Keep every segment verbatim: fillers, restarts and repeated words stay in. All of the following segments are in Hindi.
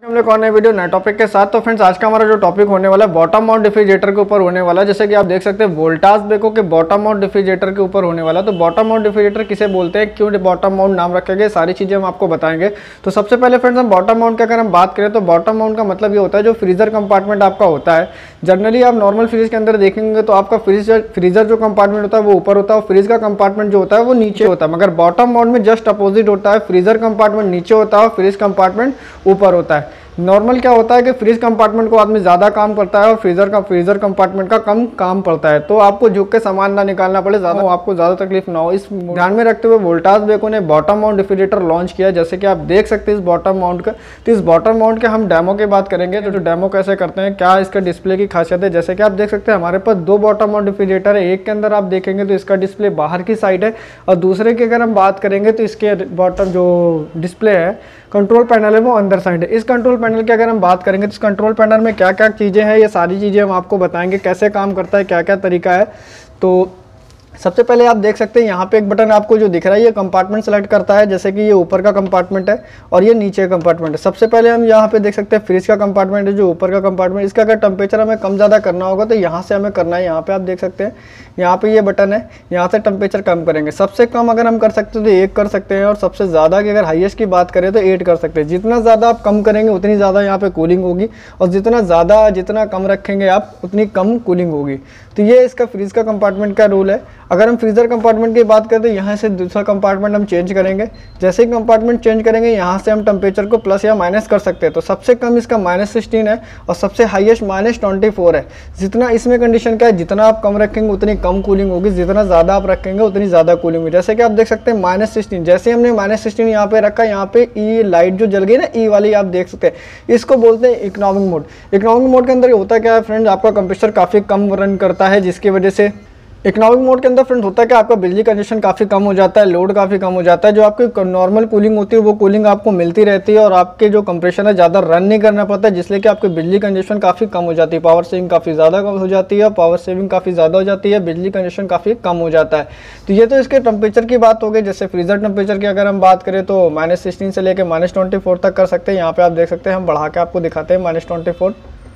हम लोग कौन है वीडियो नए टॉपिक के साथ। तो फ्रेंड्स आज का हमारा जो टॉपिक होने वाला है बॉटम माउंट रेफ्रिजरेटर के ऊपर होने वाला है। जैसे कि आप देख सकते हैं वोल्टास बेको के बॉटम माउंट रेफ्रिजरेटर के ऊपर होने वाला है। तो बॉटम माउंट रेफ्रिजरेटर किसे बोलते हैं, क्यों बॉटम माउंट नाम रखे गए, सारी चीजें हम आपको बताएंगे। तो सबसे पहले फ्रेंड्स हम बॉटम माउंट की अगर हम बात करें तो बॉटम माउंट का मतलब ये होता है जो फ्रीजर कंपार्टमेंट आपका होता है। जनरली आप नॉर्मल फ्रिज के अंदर देखेंगे तो आपका फ्रीजर फ्रीजर जो कंपार्टमेंट होता है वो ऊपर होता है और फ्रिज का कंपार्टमेंट जो होता है वो नीचे होता है। मगर बॉटम माउंट में जस्ट अपोजिट होता है, फ्रीजर कंपार्टमेंट नीचे होता है और फ्रिज कंपार्टमेंट ऊपर होता है। नॉर्मल क्या होता है कि फ्रिज कंपार्टमेंट को आदमी ज़्यादा काम करता है और फ्रीजर का फ्रीजर कंपार्टमेंट का कम काम पड़ता है, तो आपको झुक के सामान ना निकालना पड़े, ज़्यादा आपको ज़्यादा तकलीफ ना हो। इस ध्यान में रखते हुए वोल्टास बेको ने बॉटम माउंट रेफ्रिजरेटर लॉन्च किया। जैसे कि आप देख सकते हैं इस बॉटम माउंट का, तो इस बॉटम माउंट के हम डेमो की बात करेंगे। तो डेमो कैसे करते हैं, क्या इसका डिस्प्ले की खासियत है। जैसे कि आप देख सकते हैं हमारे पास दो बॉटम माउंट रेफ्रिजरेटर है। एक के अंदर आप देखेंगे तो इसका डिस्प्ले बाहर की साइड है और दूसरे की अगर हम बात करेंगे तो इसके बॉटम जो डिस्प्ले है, कंट्रोल पैनल है, वो अंदर साइड है। इस कंट्रोल पैनल की अगर हम बात करेंगे तो इस कंट्रोल पैनल में क्या क्या चीज़ें हैं, ये सारी चीज़ें हम आपको बताएंगे कैसे काम करता है, क्या क्या तरीका है। तो सबसे पहले आप देख सकते हैं यहाँ पे एक बटन आपको जो दिख रहा है ये कंपार्टमेंट सेलेक्ट करता है। जैसे कि ये ऊपर का कंपार्टमेंट है और ये नीचे का कंपार्टमेंट है। सबसे पहले हम यहाँ पे देख सकते हैं फ्रिज का कंपार्टमेंट है जो ऊपर का कंपार्टमेंट। इसका अगर टेम्परेचर हमें कम ज़्यादा करना होगा तो यहाँ से हमें करना है। यहाँ पे आप देख सकते हैं यहाँ पे ये बटन है, यहाँ से टेम्परेचर कम करेंगे। सबसे कम अगर हम कर सकते हैं तो एक कर सकते हैं और सबसे ज़्यादा की अगर हाईएस्ट की बात करें तो एट कर सकते हैं। जितना ज़्यादा आप कम करेंगे उतनी ज़्यादा यहाँ पे कूलिंग होगी और जितना ज़्यादा जितना कम रखेंगे आप उतनी कम कूलिंग होगी। तो ये इसका फ्रिज का कंपार्टमेंट का रूल है। अगर हम फ्रीजर कंपार्टमेंट की बात करें तो यहाँ से दूसरा कंपार्टमेंट हम चेंज करेंगे। जैसे ही कंपार्टमेंट चेंज करेंगे यहाँ से हम टेम्परेचर को प्लस या माइनस कर सकते हैं। तो सबसे कम इसका माइनस सिक्सटीन है और सबसे हाईएस्ट माइनस ट्वेंटी फोर है। जितना इसमें कंडीशन क्या है, जितना आप कम रखेंगे उतनी कम कूलिंग होगी, जितना ज़्यादा आप रखेंगे उतनी ज़्यादा कूलिंग होगी। जैसे कि आप देख सकते हैं माइनस सिक्सटीन, जैसे हमने माइनस सिक्सटीन यहाँ पे रखा, यहाँ पे ई लाइट जो जल गई ना, ई वाली आप देख सकते हैं, इसको बोलते हैं इकोनॉमिक मोड। इकोनॉमिक मोड के अंदर होता क्या है फ्रेंड्स, आपका कंप्रेसर काफ़ी कम रन करता है, जिसकी वजह से इकोनॉमिक मोड के अंदर फ्रेंड होता है कि आपका बिजली कंजप्शन काफ़ी कम हो जाता है, लोड काफ़ी कम हो जाता है। जो आपकी नॉर्मल कूलिंग होती है वो कूलिंग आपको मिलती रहती है और आपके जो कंप्रेशन है ज़्यादा रन नहीं करना पड़ता है, जिसलिए कि आपकी बिजली कंजप्शन काफ़ी कम हो जाती है, पावर सेविंग काफ़ी ज़्यादा हो जाती है, पावर सेविंग काफ़ी ज़्यादा हो जाती है, बिजली कंजप्शन काफ़ी कम हो जाता है। तो ये तो इसके टेम्परेचर की बात हो गई। जैसे फ्रीजर टेम्परेचर की अगर हम बात करें तो माइनस सिक्सटीन से लेकर माइनस ट्वेंटी फोर तक कर सकते हैं। यहाँ पे आप देख सकते हैं, हम बढ़ा के आपको दिखाते हैं माइनस ट्वेंटी फोर।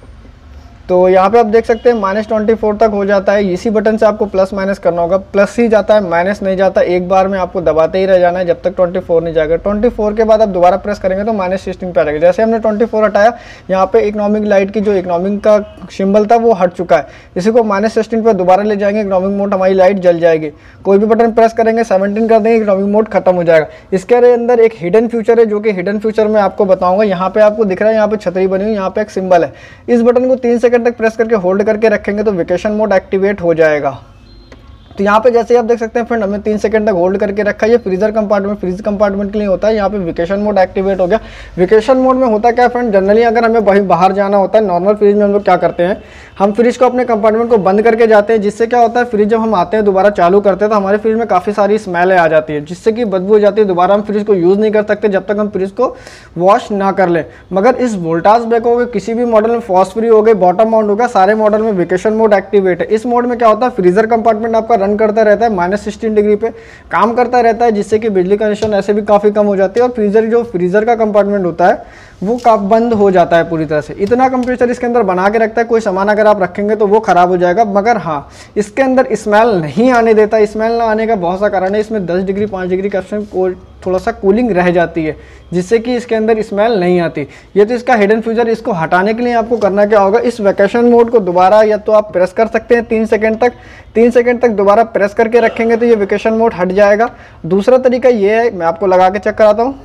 तो यहाँ पे आप देख सकते हैं माइनस ट्वेंटी फोर तक हो जाता है। इसी बटन से आपको प्लस माइनस करना होगा, प्लस ही जाता है माइनस नहीं जाता। एक बार में आपको दबाते ही रह जाना है जब तक ट्वेंटी फोर नहीं जाएगा। ट्वेंटी फोर के बाद आप दोबारा प्रेस करेंगे तो माइनस सिक्सटीन पे आ जाएगा। जैसे हमने ट्वेंटी फोर हटाया, यहाँ पे इकोनॉमिक लाइट की जो इकोनॉमिक का सिंबल था वो हट चुका है। इसी को माइनस सिक्सटीन पर दोबारा ले जाएंगे, इकोनॉमिक मोड हमारी लाइट जल जाएगी। कोई भी बटन प्रेस करेंगे सेवनटीन कर देंगे, इकोनॉमिक मोड खत्म हो जाएगा। इसके अंदर एक हिडन फ्यूचर है जो कि हिडन फ्यूचर में आपको बताऊंगा। यहाँ पे आपको दिख रहा है, यहाँ पे छतरी बनी हुई, यहाँ पे एक सिंबल है। इस बटन को तीन सेकंड तक प्रेस करके होल्ड करके रखेंगे तो वेकेशन मोड एक्टिवेट हो जाएगा। तो यहाँ पे जैसे आप देख सकते हैं फ्रेंड, हमने तीन सेकंड तक होल्ड करके रखा है। ये फ्रीजर कंपार्टमेंट फ्रीज कंपार्टमेंट के लिए होता है। यहाँ पे वेकेशन मोड एक्टिवेट हो गया। वेकेशन मोड में होता क्या है फ्रेंड, जनरली अगर हमें वहीं बाहर जाना होता है, नॉर्मल फ्रिज में हम लोग क्या करते हैं, हम फ्रिज को अपने कंपार्टमेंट को बंद करके जाते हैं, जिससे क्या होता है फ्रिज जब हम आते हैं दोबारा चालू करते हैं तो हमारे फ्रिज में काफ़ी सारी स्मेलें आ जाती है, जिससे कि बदबू हो जाती है। दोबारा हम फ्रिज को यूज़ नहीं कर सकते जब तक हम फ्रिज को वॉश ना कर लें। मगर इस वोल्टास बेको के किसी भी मॉडल में फॉस फ्री हो गए, बॉटम माउंट होगा, सारे मॉडल में वेकेशन मोड एक्टिवेट है। इस मोड में क्या होता है, फ्रीजर कंपार्टमेंट आपका रन करता रहता है, माइनस सिक्सटीन डिग्री पे काम करता रहता है, जिससे कि बिजली कंजप्शन ऐसे भी काफ़ी कम हो जाती है और फ्रीजर जो फ्रीजर का कंपार्टमेंट होता है वो काफ बंद हो जाता है पूरी तरह से। इतना कंप्रेसर इसके अंदर बना के रखता है, कोई सामान अगर आप रखेंगे तो वो खराब हो जाएगा। मगर हाँ, इसके अंदर स्मेल नहीं आने देता। स्मेल ना आने का बहुत सा कारण है, इसमें दस डिग्री पाँच डिग्री का ऑप्शन को थोड़ा सा कूलिंग रह जाती है, जिससे कि इसके अंदर स्मेल नहीं आती। ये तो इसका हिडन फ्यूचर। इसको हटाने के लिए आपको करना क्या होगा, इस वेकेशन मोड को दोबारा या तो आप प्रेस कर सकते हैं तीन सेकंड तक, तीन सेकंड तक दोबारा प्रेस करके रखेंगे तो ये वेकेशन मोड हट जाएगा। दूसरा तरीका ये है, मैं आपको लगा के चेक कराता हूँ।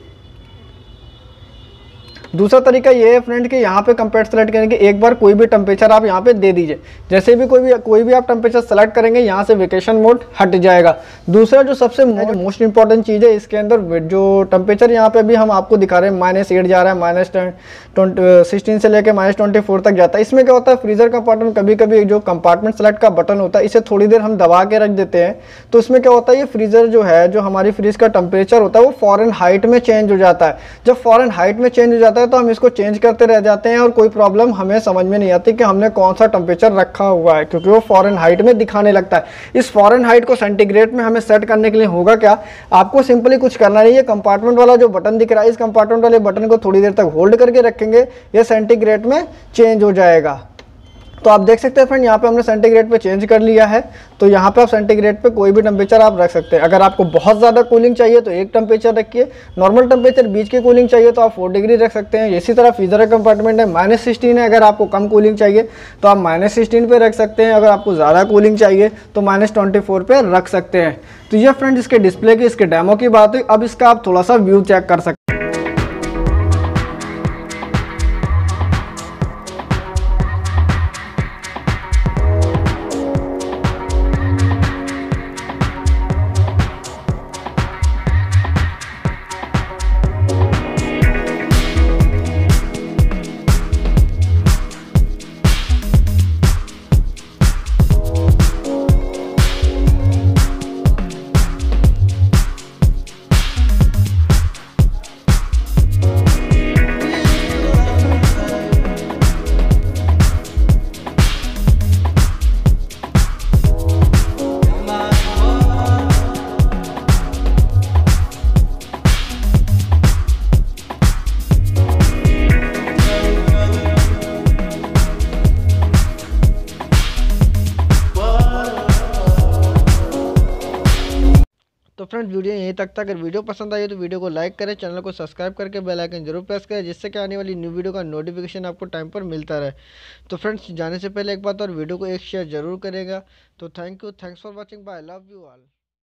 दूसरा तरीका ये है फ्रेंड कि यहाँ पे कंपेयर सेलेक्ट करेंगे, एक बार कोई भी टेम्परेचर आप यहाँ पे दे दीजिए। जैसे भी कोई भी कोई भी आप टेम्परेचर सेलेक्ट करेंगे यहाँ से वेकेशन मोड हट जाएगा। दूसरा जो सबसे मोस्ट इंपॉर्टेंट चीज़ है, इसके अंदर जो टेम्परेचर यहाँ पे भी हम आपको दिखा रहे हैं माइनस एट जा रहा है, माइनस सिक्सटीन से लेकर माइनस ट्वेंटी फोर तक जाता है। इसमें क्या होता है, फ्रीजर कंपार्टमेंट कभी कभी जो कंपार्टमेंट सेलेक्ट का बटन होता है इसे थोड़ी देर हम दबा के रख देते हैं, तो इसमें क्या होता है, ये फ्रीजर जो है, जो हमारी फ्रिज का टेम्परेचर होता है वो फॉरेन हाइट में चेंज हो जाता है। जब फॉरेन हाइट में चेंज हो जाता है है तो हम इसको चेंज करते रह जाते हैं और कोई प्रॉब्लम हमें समझ में नहीं आती कि हमने कौन सा टेम्परेचर रखा हुआ है, क्योंकि वो फॉरेन हाइट में दिखाने लगता है। इस फॉरेन हाइट को सेंटीग्रेड में हमें सेट करने के लिए होगा क्या, आपको सिंपली कुछ करना नहीं है। कंपार्टमेंट वाला जो बटन दिख रहा है, इस कंपार्टमेंट वाले बटन को थोड़ी देर तक होल्ड करके रखेंगे, ये सेंटीग्रेड में चेंज हो जाएगा। तो आप देख सकते हैं फ्रेंड, यहाँ पे हमने सेंटीग्रेड पे चेंज कर लिया है। तो यहाँ पे आप सेंटीग्रेड पे कोई भी टेम्परेचर आप रख सकते हैं। अगर आपको बहुत ज़्यादा कूलिंग चाहिए तो एक टेम्परेचर रखिए, नॉर्मल टेम्परेचर बीच की कूलिंग चाहिए तो आप फोर डिग्री रख सकते हैं। इसी तरह फ्रीजर का कंपार्टमेंट है माइनस सिक्सटीन है, अगर आपको कम कूलिंग चाहिए तो आप माइनस सिक्सटीन पे रख सकते हैं, अगर आपको ज़्यादा कूलिंग चाहिए तो माइनस ट्वेंटी फोर पे रख सकते हैं। तो ये फ्रेंड इसके डिस्प्ले की, इसके डेमो की बात हुई। अब इसका आप थोड़ा सा व्यू चेक कर सकते हैं। तो फ्रेंड्स वीडियो यहीं तक था। अगर वीडियो पसंद आई तो वीडियो को लाइक करें, चैनल को सब्सक्राइब करके बेल आइकन जरूर प्रेस करें, जिससे कि आने वाली न्यू वीडियो का नोटिफिकेशन आपको टाइम पर मिलता रहे। तो फ्रेंड्स जाने से पहले एक बात और, वीडियो को एक शेयर जरूर करेगा। तो thank you, thanks for watching, bye, love you all.